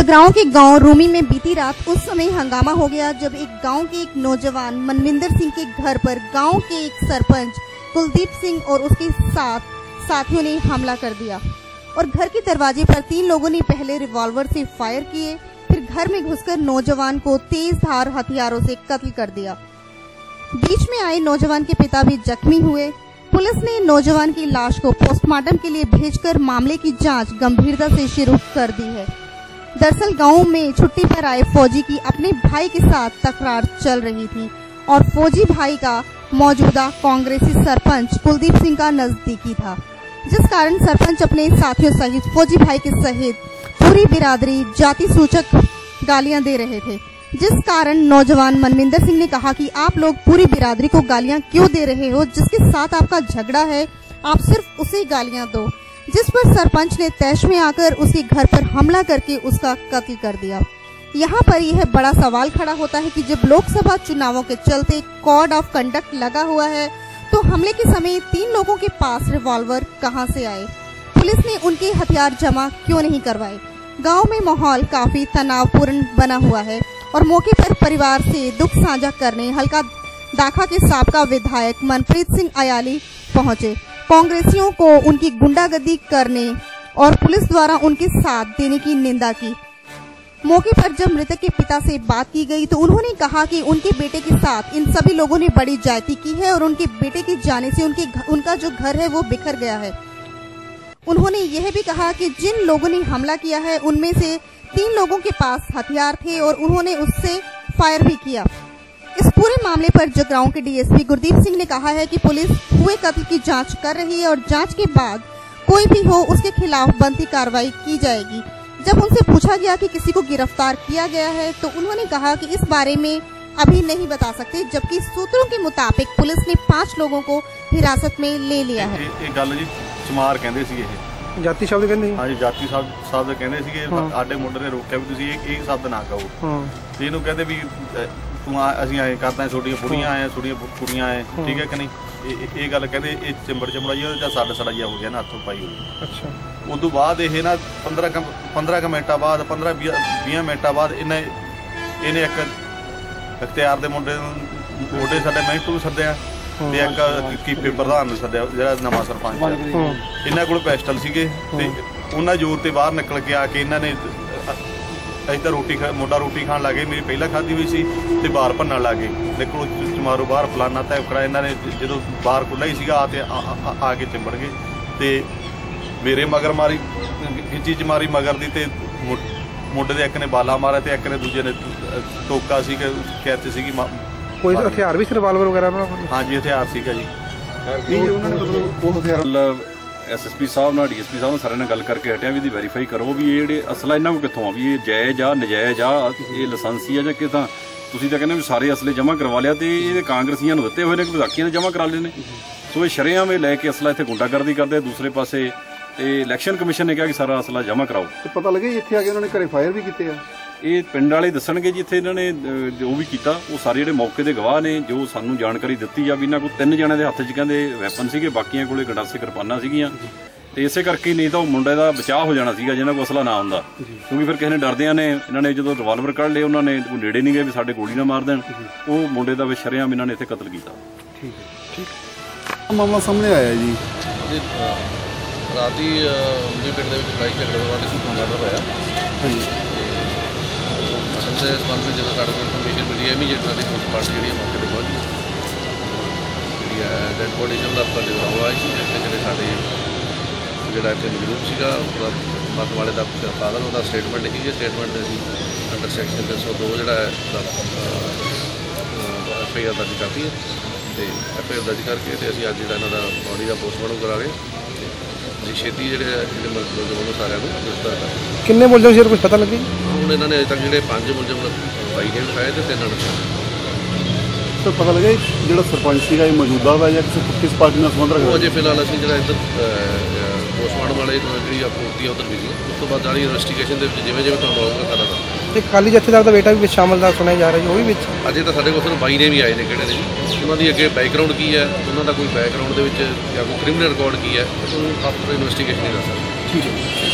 जगराओं के गांव रूमी में बीती रात उस समय हंगामा हो गया जब एक गांव के एक नौजवान मनविंदर सिंह के घर पर गांव के एक सरपंच कुलदीप सिंह और उसके साथियों ने हमला कर दिया और घर के दरवाजे पर 3 लोगों ने पहले रिवॉल्वर से फायर किए, फिर घर में घुसकर नौजवान को तेज धार हथियारों से कत्ल कर दिया। बीच में आए नौजवान के पिता भी जख्मी हुए। पुलिस ने नौजवान की लाश को पोस्टमार्टम के लिए भेजकर मामले की जांच गंभीरता से शुरू कर दी है। दरअसल गांव में छुट्टी पर आए फौजी की अपने भाई के साथ तकरार चल रही थी और फौजी भाई का मौजूदा कांग्रेसी सरपंच कुलदीप सिंह का नजदीकी था, जिस कारण सरपंच अपने साथियों सहित फौजी भाई के सहित पूरी बिरादरी जाति सूचक गालियां दे रहे थे। जिस कारण नौजवान मनविंदर सिंह ने कहा कि आप लोग पूरी बिरादरी को गालियां क्यों दे रहे हो, जिसके साथ आपका झगड़ा है आप सिर्फ उसे गालियां दो। जिस पर सरपंच ने तैश में आकर उसके घर पर हमला करके उसका कत्ल कर दिया। यहाँ पर यह बड़ा सवाल खड़ा होता है कि जब लोकसभा चुनावों के चलते कोड ऑफ कंडक्ट लगा हुआ है तो हमले के समय 3 लोगों के पास रिवॉल्वर कहां से आए? पुलिस ने उनके हथियार जमा क्यों नहीं करवाए? गांव में माहौल काफी तनावपूर्ण बना हुआ है और मौके पर परिवार से दुख साझा करने हल्का दाखा के साबका विधायक मनप्रीत सिंह अयाली पहुंचे। कांग्रेसियों को उनकी गुंडागर्दी करने और पुलिस द्वारा उनके साथ देने की निंदा की। मौके पर जब मृतक के पिता से बात की गई तो उन्होंने कहा कि उनके बेटे के साथ इन सभी लोगों ने बड़ी ज्यादती की है और उनके बेटे के जाने से उनका जो घर है वो बिखर गया है। उन्होंने यह भी कहा कि जिन लोगों ने हमला किया है उनमें से 3 लोगों के पास हथियार थे और उन्होंने उससे फायर भी किया। इस पूरे मामले पर जगराओं के डीएसपी गुरदीप सिंह ने कहा है कि पुलिस हुए कत्ल की जांच कर रही है और जांच के बाद कोई भी हो उसके खिलाफ बनती कार्रवाई की जाएगी। जब उनसे पूछा गया कि किसी को गिरफ्तार किया गया है तो उन्होंने कहा कि इस बारे में अभी नहीं बता सकते, जबकि सूत्रों के मुताबिक पुलिस ने 5 लोगों को हिरासत में ले लिया है। ਇਹ ਗੱਲ ਜੀ ਚਮਾਰ ਕਹਿੰਦੇ ਸੀ, ਇਹ ਜਾਤੀ ਸ਼ਬਦ ਕਹਿੰਦੇ ਸੀ। ਹਾਂਜੀ ਜਾਤੀ ਸ਼ਬਦ ਕਹਿੰਦੇ ਸੀਗੇ। ਆਡੇ ਮੁੰਡੇ ਨੇ ਰੋਕਿਆ ਵੀ ਤੁਸੀਂ ਇਹ ਸ਼ਬਦ ਨਾ ਕਹੋ। ਤੇ ਇਹਨੂੰ ਕਹਿੰਦੇ ਵੀ ਤੂੰ ਅਸੀਂ ਐਂ ਕਰਦਾ, ਤੁਹਾਡੀਆਂ ਬੁੜੀਆਂ ਆਏ, ਤੁਹਾਡੀਆਂ ਕੁੜੀਆਂ ਆਏ, ਠੀਕ ਹੈ ਕਿ ਨਹੀਂ। ਇਹ ਗੱਲ ਕਹਿੰਦੇ ਇਹ ਚਿੰਬੜਾ ਜੀ ਉਹਦਾ ਸਾਡਾ ਸੜਾਈਆ ਹੋ ਗਿਆ ਨਾ, ਹੱਥੋਂ ਪਾਈ ਹੋਈ। ਅੱਛਾ। ਉਦੋਂ ਬਾਅਦ ਇਹ ਨਾ 15 ਮਿੰਟਾਂ ਬਾਅਦ 15-20 ਮਿੰਟਾਂ ਬਾਅਦ ਇਹਨੇ ਇੱਕ ਅਖਤਿਆਰ ਦੇ ਮੁੰਡੇ ਸਾਡੇ ਮਿੰਟੂ ਸੱਦਿਆ ਤੇ ਇੱਕ ਕੀਪੇ ਪ੍ਰਧਾਨ ਨੂੰ ਸੱਦਿਆ, ਜਿਹੜਾ ਨਵਾਂ ਸਰਪੰਚ। ਇਹਨਾਂ ਕੋਲ ਪਿਸਟਲ ਸੀਗੇ ਤੇ ਉਹਨਾਂ ਜ਼ੋਰ ਤੇ ਬਾਹਰ ਨਿਕਲ ਕੇ ਆ ਕੇ ਇਹਨਾਂ ਨੇ ਇੱਧਰ ਮੁੰਡਾ ਰੋਟੀ ਖਾਣ ਲੱਗੇ, ਮੇਰੀ ਪਹਿਲਾਂ ਖਾਧੀ ਹੋਈ ਸੀ ਤੇ ਬਾਹਰ ਭੰਨਣ ਲੱਗੇ। ਨਿਕਲੋ ਚਮਾਰੋ ਬਾਹਰ ਫਲਾਨਾ ਧੈਕੜਾ। ਇਹਨਾਂ ਨੇ ਜਦੋਂ ਬਾਹਰ ਖੁੱਲ੍ਹਾ ਹੀ ਸੀਗਾ ਆ ਕੇ ਚਿੰਬੜ ਗਏ ਤੇ ਮੇਰੇ ਮਗਰ ਮਾਰੀ, ਖਿੱਚੀ ਚ ਮਾਰੀ ਮਗਰ ਦੀ ਤੇ ਮੁੰਡੇ ਦੇ ਇੱਕ ਨੇ ਬਾਲਾ ਮਾਰਿਆ ਤੇ ਇੱਕ ਨੇ ਦੂਜੇ ਨੇ ਟੋਕਾ ਸੀ ਖਿੱਚ ਸੀਗੀ। ਕੋਈ ਹਥਿਆਰ ਵੀ ਸੀ, ਰਿਵਾਲਵਰ ਵਗੈਰਾ? ਹਾਂਜੀ ਹਥਿਆਰ ਸੀਗਾ ਜੀ। ਐਸਐਸਪੀ ਸਾਹਿਬ ਨਾਲ ਡੀਐਸਪੀ ਸਾਹਿਬ ਨਾਲ ਸਾਰਿਆਂ ਨਾਲ ਗੱਲ ਕਰਕੇ ਹਟਿਆ ਵੀ ਇਹਦੀ ਵੈਰੀਫਾਈ ਕਰੋ ਵੀ ਇਹ ਜਿਹੜੇ ਅਸਲਾ ਇਹਨਾਂ ਕੋਲ ਕਿੱਥੋਂ ਆ, ਵੀ ਇਹ ਜਾਇਜ਼ ਆ ਨਜਾਇਜ਼ ਆ, ਇਹ ਲਾਇਸੈਂਸੀ ਆ ਜਾਂ ਕਿੱਦਾਂ। ਤੁਸੀਂ ਤਾਂ ਕਹਿੰਦੇ ਵੀ ਸਾਰੇ ਅਸਲੇ ਜਮ੍ਹਾਂ ਕਰਵਾ ਲਿਆ ਤੇ ਇਹ ਕਾਂਗਰਸੀਆਂ ਨੂੰ ਦਿੱਤੇ ਹੋਏ ਨੇ ਕਿ ਵਿਸਾਖੀਆਂ ਦੇ ਜਮ੍ਹਾਂ ਕਰਾ ਲਏ ਨੇ। ਸੋ ਇਹ ਸ਼ਰੇਆਮ ਇਹ ਲੈ ਕੇ ਅਸਲਾ ਇੱਥੇ ਗੁੰਡਾਗਰਦੀ ਕਰਦੇ। ਦੂਸਰੇ ਪਾਸੇ ਤੇ ਇਲੈਕਸ਼ਨ ਕਮਿਸ਼ਨ ਨੇ ਕਿਹਾ ਕਿ ਸਾਰਾ ਅਸਲਾ ਜਮ੍ਹਾਂ ਕਰਾਓ। ਪਤਾ ਲੱਗਿਆ ਇੱਥੇ ਆ ਕੇ ਉਹਨਾਂ ਨੇ ਘਰੇ ਫਾਇਰ ਵੀ ਕੀਤੇ ਆ। ਇਹ ਪਿੰਡ ਵਾਲੇ ਦੱਸਣਗੇ ਜੀ, ਇੱਥੇ ਇਹਨਾਂ ਨੇ ਜੋ ਵੀ ਕੀਤਾ ਉਹ ਸਾਰੇ ਜਿਹੜੇ ਮੌਕੇ ਦੇ ਗਵਾਹ ਨੇ, ਜੋ ਸਾਨੂੰ ਜਾਣਕਾਰੀ ਦਿੱਤੀ ਆ ਵੀ ਇਹਨਾਂ ਕੋਲ 3 ਜਣਿਆਂ ਦੇ ਹੱਥ 'ਚ ਕਹਿੰਦੇ ਵੈਪਨ ਸੀਗੇ, ਬਾਕੀਆਂ ਕੋਲੇ ਗੰਡਾਸੇ ਕਿਰਪਾਨਾਂ ਸੀਗੀਆਂ। ਤੇ ਇਸੇ ਕਰਕੇ ਨਹੀਂ ਤਾਂ ਉਹ ਮੁੰਡੇ ਦਾ ਬਚਾਅ ਹੋ ਜਾਣਾ ਸੀਗਾ ਜਿਹਨਾਂ ਕੋਲ ਅਸਲਾ ਨਾ ਹੁੰਦਾ, ਕਿਉਂਕਿ ਫਿਰ ਕਿਸੇ ਨੇ ਡਰਦਿਆਂ ਨੇ ਇਹਨਾਂ ਨੇ ਜਦੋਂ ਰਿਵਾਲਵਰ ਕੱਢ ਲਏ, ਉਹਨਾਂ ਨੇ ਕੋਈ ਨੇੜੇ ਨਹੀਂ ਗਏ ਵੀ ਸਾਡੇ ਗੋਲੀ ਨਾ ਮਾਰ ਦੇਣ। ਉਹ ਮੁੰਡੇ ਦਾ ਸ਼ਰੇਆਮ ਇਹਨਾਂ ਨੇ ਇੱਥੇ ਕਤਲ ਕੀਤਾ। ਠੀਕ ਹੈ, ਠੀਕ ਮਾਮਲਾ ਸਾਹਮਣੇ ਆਇਆ ਜੀ। ਰਾਤ ਹੀ ਵੀ ਪਿੰਡ ਦੇ ਵਿੱਚ ਲੜਾਈ ਝਗੜੇ ਤੋਂ ਬਾਅਦ ਇਸ ਮਰਡਰ ਹੋਇਆ। ਹਾਂਜੀ। ਅਸਲ ਦੇ ਸੰਬੰਧ ਵਿੱਚ ਜਦੋਂ ਸਾਡੇ ਕੋਲ ਇਨਫੋਰਮੇਸ਼ਨ ਮਿਲੀ ਇਮੀਡੀਏਟ ਸਾਡੀ ਪੁਲਿਸ ਪਾਰਟੀ ਜਿਹੜੀ ਮੌਕੇ 'ਤੇ ਪਹੁੰਚ ਗਈ। ਜਿਹੜੀ ਹੈ ਡੈਡ ਬੋਡੀ ਦਾ ਆਪਾਂ ਜਗਰਾਉਂ ਆਈ ਸੀ, ਜਿਹੜੇ ਸਾਡੇ ਜਿਹੜਾ ਇੱਥੇ ਗਰੁੱਪ ਸੀਗਾ ਮਰਨ ਵਾਲੇ ਦਾ ਫਾਦਰ, ਉਹਦਾ ਸਟੇਟਮੈਂਟ ਲਿਖੀ ਗਈ। ਸਟੇਟਮੈਂਟ ਦੇ ਅਸੀਂ ਅੰਡਰ ਸੈਕਸ਼ਨ 302 ਜਿਹੜਾ ਹੈ FIR ਦਰਜ ਕਰਤੀ ਹੈ ਤੇ FIR ਦਰਜ ਕਰਕੇ ਤੇ ਅਸੀਂ ਅੱਜ ਜਿਹੜਾ ਇਹਨਾਂ ਦਾ ਬੋਡੀ ਦਾ ਪੋਸਟਮਾਰਟਮ ਕਰਾ ਰਹੇ ਜੀ। ਛੇਤੀ ਜਿਹੜੇ ਮੁਲਜ਼ਮਾਂ ਸਾਰਿਆਂ ਨੂੰ ਗ੍ਰਿਫਤਾਰ ਕਰ। ਕਿੰਨੇ ਮੁਲਜ਼ਮ ਸੀ ਕੁਝ ਪਤਾ ਲੱਗੇ? ਹੁਣ ਇਹਨਾਂ ਨੇ ਅਜੇ ਤੱਕ ਜਿਹੜੇ 5 ਮੁਲਜ਼ਮ ਬਾਈ ਨੇ ਉਠਾਏ ਤੇ 3 ਅਣਪਛਾਤੇ। ਸਰ ਪਤਾ ਲੱਗਾ ਜਿਹੜਾ ਸਰਪੰਚ ਸੀਗਾ ਇਹ ਮੌਜੂਦਾ ਵਾ ਜਾਂ ਕਿਸ ਪਾਰਟੀ ਨਾਲ ਸੰਬੰਧ ਰੱਖਦਾ? ਅਜੇ ਫਿਲਹਾਲ ਅਸੀਂ ਜਿਹੜਾ ਇੱਧਰ ਪੋਸਟਮਾਰਟਮ ਵਾਲੇ ਜਿਹੜੀ ਆਪੂਰਤੀ ਆ ਉੱਧਰ ਵੀ ਉਸ ਤੋਂ ਬਾਅਦ ਜਾਰੀ ਇਨਵੈਸਟੀਗੇਸ਼ਨ ਦੇ ਵਿੱਚ ਜਿਵੇਂ ਤੁਹਾਨੂੰ ਆਊਗਾ ਸਾਡਾ ਤਾਂ। ਇੱਕ ਖਾਲੀ ਜਥੇਦਾਰ ਦਾ ਬੇਟਾ ਵੀ ਵਿੱਚ ਸ਼ਾਮਲ ਦਾ ਸੁਣਿਆ ਜਾ ਰਿਹਾ ਜੀ, ਉਹ ਵੀ ਵਿੱਚ? ਅਜੇ ਤਾਂ ਸਾਡੇ ਕੋਲ ਸਿਰਫ ਬਾਈ ਨੇ ਵੀ ਆਏ ਨੇ, ਕਿਹੜੇ ਨੇ ਜੀ, ਉਹਨਾਂ ਦੀ ਅੱਗੇ ਬੈਕਗਰਾਊਂਡ ਕੀ ਹੈ, ਉਹਨਾਂ ਦਾ ਕੋਈ ਬੈਕਗਰਾਊਂਡ ਦੇ ਵਿੱਚ ਜਾਂ ਕੋਈ ਕ੍ਰਿਮੀਨਲ ਰਿਕਾਰਡ ਕੀ ਹੈ, ਉਹ ਆਫਟਰ ਇਨਵੈਸਟੀਗੇਸ਼ਨ ਹੀ ਦੱਸ ਸਕਦੇ। ਠੀਕ ਹੈ।